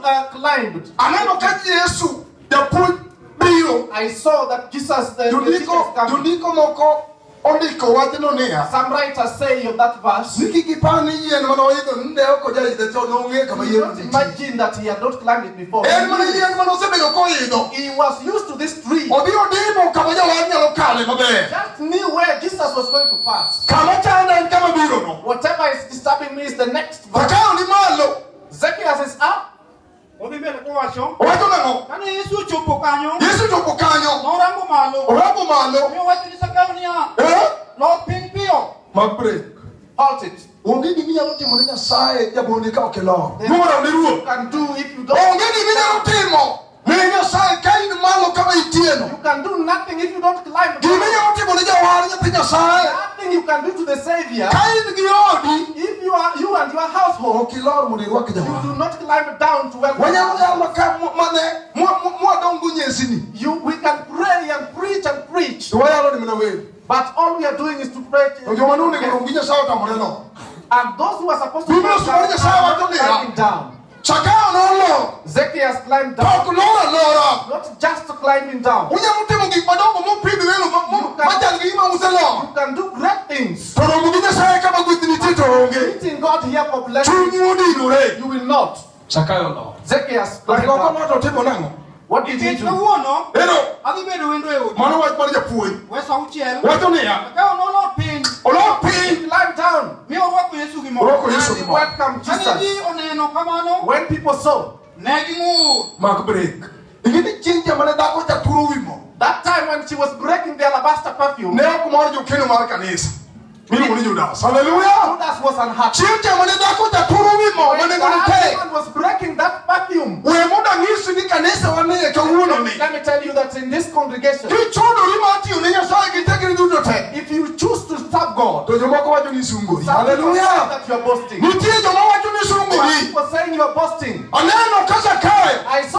climbed. I saw that Jesus, the teacher is coming. Some writers say of that verse, you don't imagine that he had not climbed it before. He was used to this tree. Just knew where Jesus was going to pass. Whatever is disturbing me is the next verse. Zacchaeus is up. Halt it. You can do if you don't. You can do nothing if you don't climb. Nothing you can do to the Savior. If you and your household, you do not climb down to welcome. We can pray and preach. But all we are doing is to pray. And those who are supposed to climb down. Zacchaeus climbed down. Not just climbing down. You can do great things. Meeting God here for blessing. You will not. Zacchaeus climbed down. What did he do? Climbed down. And welcome Jesus. When people saw, that time when she was breaking the alabaster perfume, Judas was unhappy. When the man was breaking that perfume, let me tell you that in this congregation, if you choose to serve God, hallelujah, that you are boasting. People saying you are boasting. I saw